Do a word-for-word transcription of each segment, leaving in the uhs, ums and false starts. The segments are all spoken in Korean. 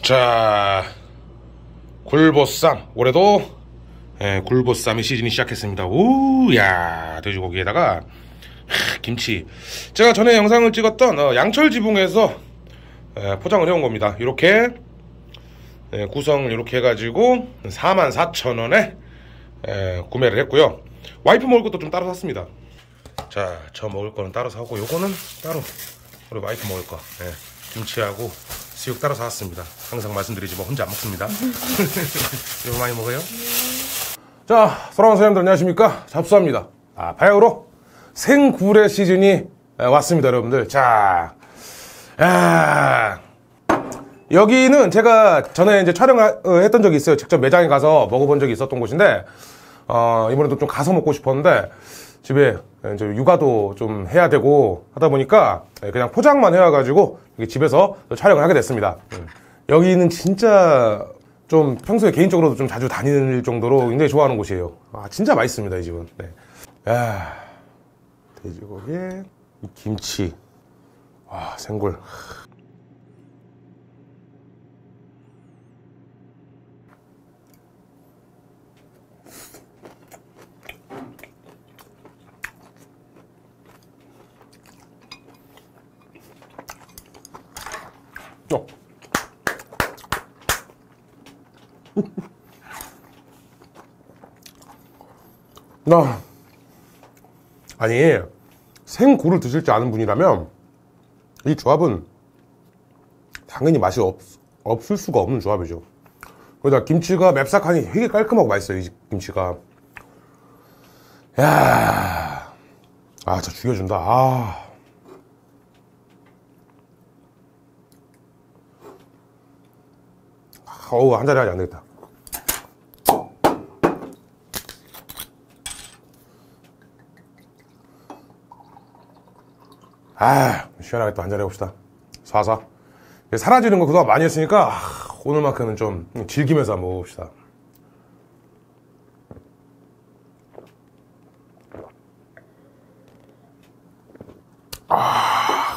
자, 굴보쌈. 올해도 예, 굴보쌈의 시즌이 시작했습니다. 우야, 돼지고기에다가 하, 김치. 제가 전에 영상을 찍었던 어, 양철 지붕에서 예, 포장을 해온 겁니다. 이렇게 예, 구성을 이렇게 해가지고 사만 사천 원에 예, 구매를 했고요. 와이프 먹을 것도 좀 따로 샀습니다. 자, 저 먹을 거는 따로 사고, 요거는 따로 우리 와이프 먹을 거 예, 김치하고 수육 따로 사왔습니다. 항상 말씀드리지만 혼자 안 먹습니다. 이거 많이 먹어요? 자, 사랑하는 사람들 안녕하십니까? 잡수합니다. 아, 바야흐로 생굴의 시즌이 왔습니다, 여러분들. 자, 야, 여기는 제가 전에 이제 촬영을 했던 적이 있어요. 직접 매장에 가서 먹어본 적이 있었던 곳인데, 어, 이번에도 좀 가서 먹고 싶었는데, 집에 이제 육아도 좀 해야 되고 하다 보니까 그냥 포장만 해와가지고 집에서 촬영을 하게 됐습니다. 여기는 진짜 좀 평소에 개인적으로도 좀 자주 다닐 정도로 굉장히 좋아하는 곳이에요. 아, 진짜 맛있습니다, 이 집은. 네. 야, 돼지고기에 이 김치, 와, 생굴. 어. 나 아니 생굴을 드실 줄 아는 분이라면 이 조합은 당연히 맛이 없, 없을 수가 없는 조합이죠. 거기다 김치가 맵싹하니 되게 깔끔하고 맛있어요. 이 김치가. 야, 아, 진짜 죽여준다. 아. 어우, 한 잔에 하지 안 되겠다. 아, 시원하게 또 한 잔 해봅시다. 사사. 사라지는 거 그동안 많이 했으니까, 아, 오늘만큼은 좀 즐기면서 한번 먹어봅시다. 아.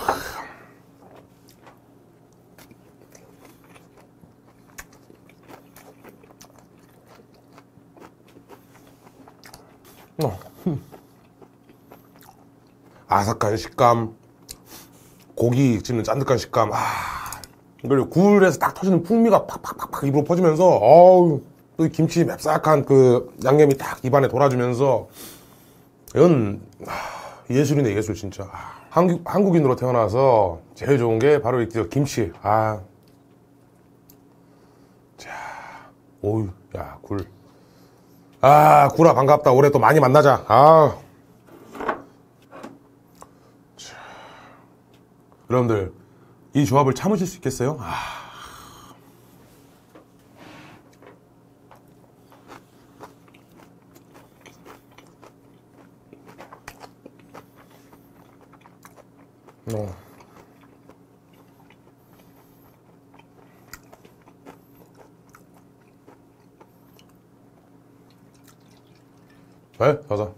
어. 아삭한 식감, 고기 씹는 짠득한 식감, 아, 그리고 굴에서 딱 터지는 풍미가 팍팍팍팍 입으로 퍼지면서, 어우, 또 이 김치 맵싹한 그 양념이 딱 입안에 돌아주면서, 이건 아, 예술이네, 예술 진짜. 한국, 한국인으로 태어나서 제일 좋은 게 바로 이 김치. 아, 자, 오우, 야, 굴. 아, 구라 반갑다. 올해 또 많이 만나자. 아. 자, 여러분들 이 조합을 참으실 수 있겠어요? 아. 어. 네, 가자.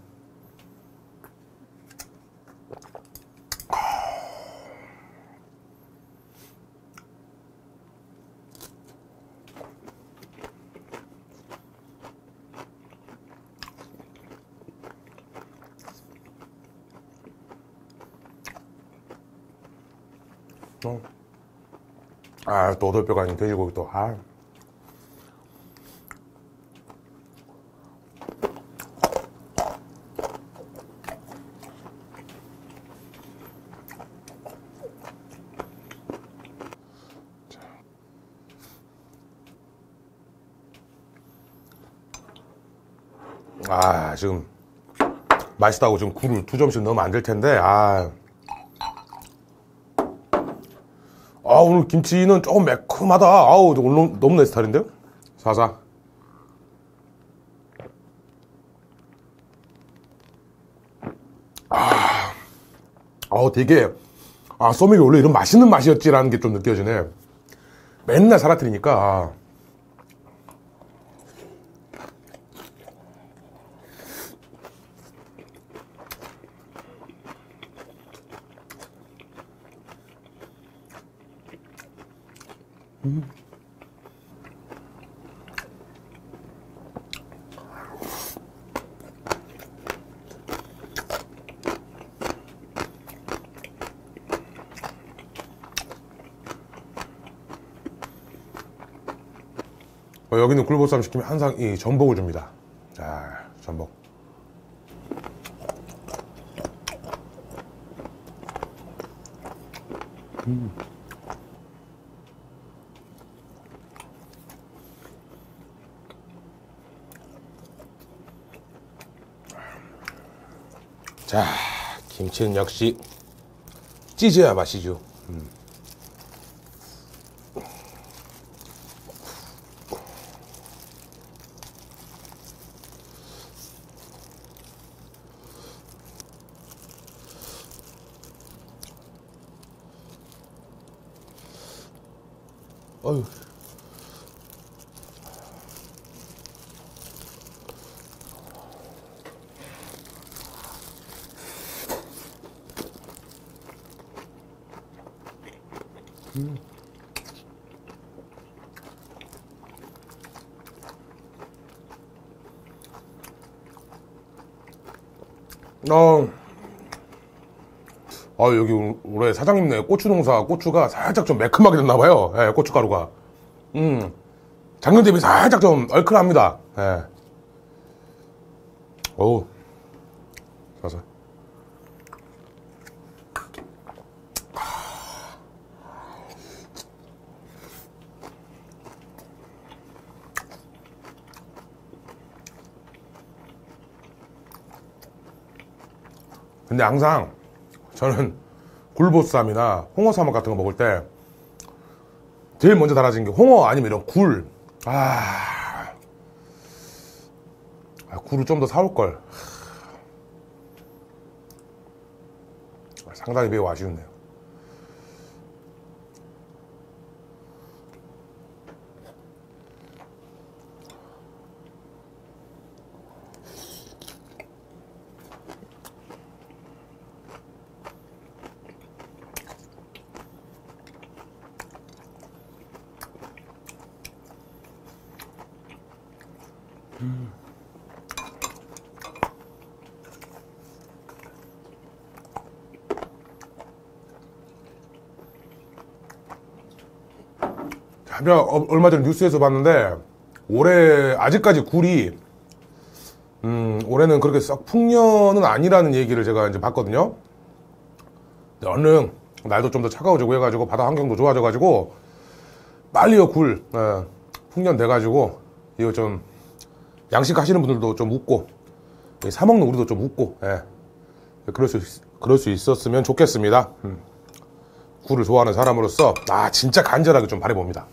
어. 아, 또 오돌뼈가 아닌 돼지고기 또. 아. 아, 지금 맛있다고 지금 굴을 두 점씩 넣으면 안 될 텐데. 아. 아, 오늘 김치는 조금 매콤하다. 아우, 오늘 너무 내 스타일인데요? 사사. 아, 아, 되게, 아, 소맥이 원래 이런 맛있는 맛이었지라는 게 좀 느껴지네. 맨날 사라뜨리니까. 아. 음. 어, 여기는 굴보쌈 시키면 항상 이 전복을 줍니다. 자, 전복. 음. 자, 김치는 역시 찢어야 맛이죠. 음. 어휴. 음. 어, 아, 여기 올해 사장님네 고추 농사 고추가 살짝 좀 매콤하게 됐나봐요. 예, 고춧가루가. 음, 작년 대비 살짝 좀 얼큰합니다. 예. 어우, 좋아서. 근데 항상 저는 굴보쌈이나 홍어삼합 같은 거 먹을 때 제일 먼저 달아진 게 홍어 아니면 이런 굴. 아, 아 굴을 좀 더 사올걸. 상당히 매우 아쉬운데요. 음. 제가 얼마 전에 뉴스에서 봤는데 올해 아직까지 굴이 음, 올해는 그렇게 썩 풍년은 아니라는 얘기를 제가 이제 봤거든요. 근데 얼른 날도 좀 더 차가워지고 해가지고 바다 환경도 좋아져가지고 빨리요 굴 예, 풍년 돼가지고 이거 좀 양식 하시는 분들도 좀 웃고 사 먹는 우리도 좀 웃고 예. 그럴 수 그럴 수 있었으면 좋겠습니다. 음. 굴을 좋아하는 사람으로서 아 진짜 간절하게 좀 바라봅니다.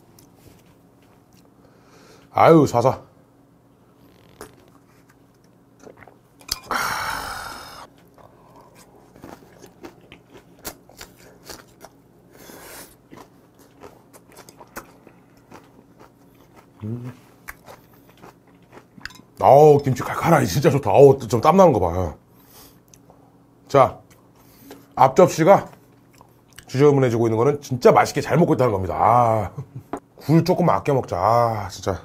아유 좌사. 음. 아우 김치 칼칼하니 진짜 좋다. 아우 좀 땀나는 거 봐요. 자, 앞접시가 지저분해지고 있는 거는 진짜 맛있게 잘 먹고 있다는 겁니다. 아, 굴 조금 아껴 먹자. 아, 진짜.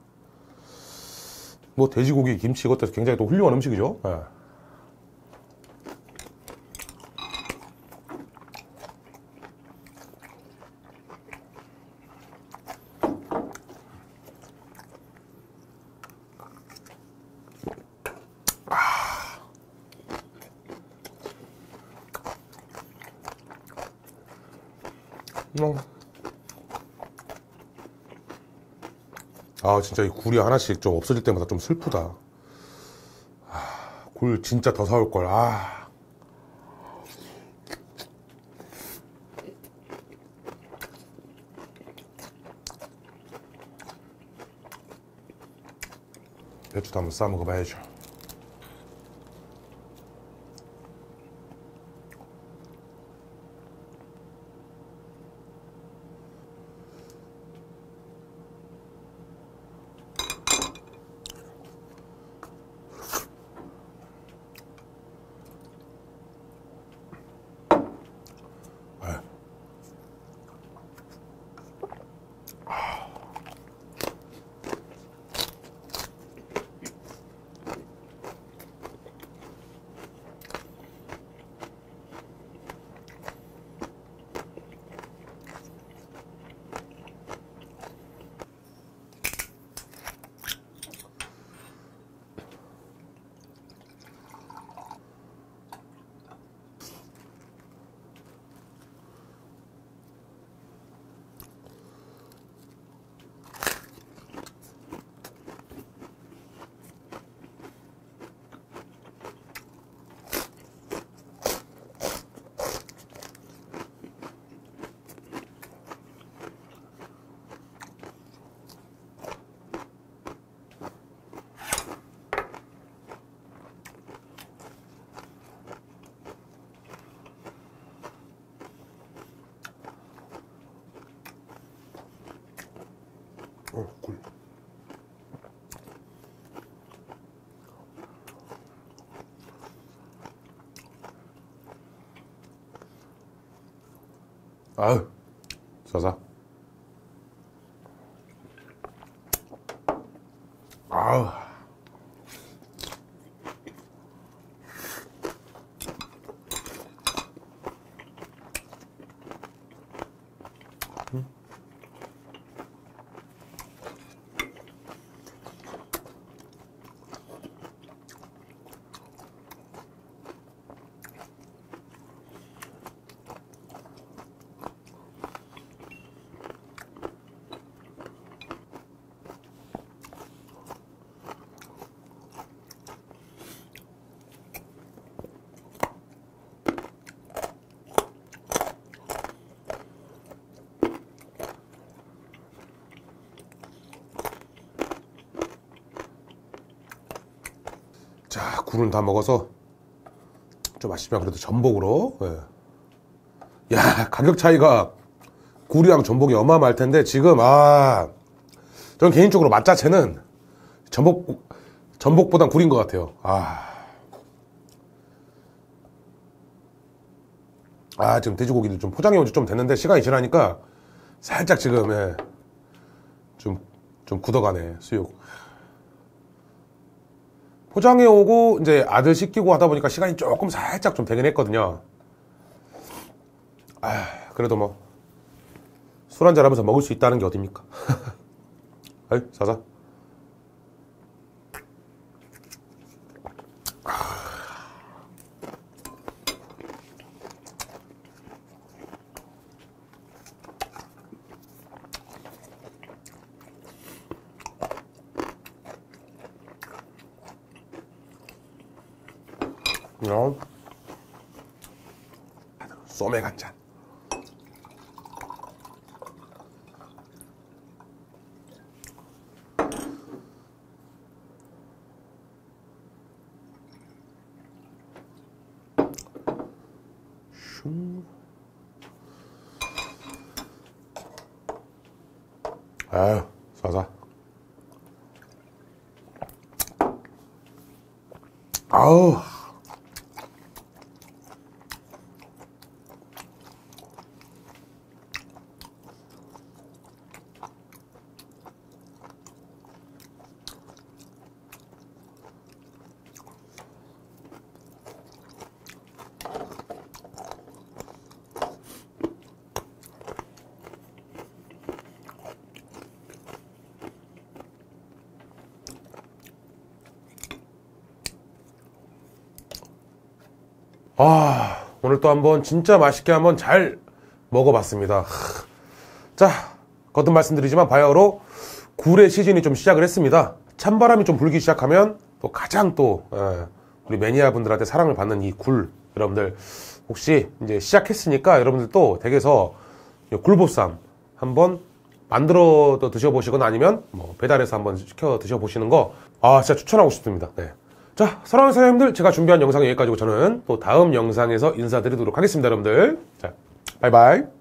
뭐 돼지고기, 김치 이것도 굉장히 또 훌륭한 음식이죠. 네. 아 진짜 이 굴이 하나씩 좀 없어질 때마다 좀 슬프다. 아, 굴 진짜 더 사올걸. 아. 배추도 한번 싸 먹어봐야죠. 어, 굴. 아유, 싸사. 아우. 음. 자, 굴은 다 먹어서 좀 아쉽지만 그래도 전복으로. 예. 야, 가격 차이가 굴이랑 전복이 어마어마할 텐데 지금 아, 저는 개인적으로 맛 자체는 전복 전복보단 굴인 것 같아요. 아, 아 지금 돼지고기를 좀 포장해 온 지 좀 됐는데 시간이 지나니까 살짝 지금 예, 좀 좀 굳어가네 수육. 포장해 오고 이제 아들 시키고 하다 보니까 시간이 조금 살짝 좀 되긴 했거든요. 아, 그래도 뭐 술 한잔 하면서 먹을 수 있다는 게 어딥니까? 아이, 사사. 어. 소맥 한 잔. 슝. 아유, 싸사. 아우. 아, 오늘 또 한번 진짜 맛있게 한번 잘 먹어봤습니다. 자, 거듭 말씀드리지만 바야흐로 굴의 시즌이 좀 시작을 했습니다. 찬바람이 좀 불기 시작하면 또 가장 또 예, 우리 매니아 분들한테 사랑을 받는 이 굴, 여러분들 혹시 이제 시작했으니까 여러분들 또 댁에서 굴보쌈 한번 만들어 드셔보시거나 아니면 뭐 배달해서 한번 시켜 드셔보시는 거 아 진짜 추천하고 싶습니다. 네. 자, 사랑하는 사장님들, 제가 준비한 영상은 여기까지고 저는 또 다음 영상에서 인사드리도록 하겠습니다, 여러분들. 자, 바이바이.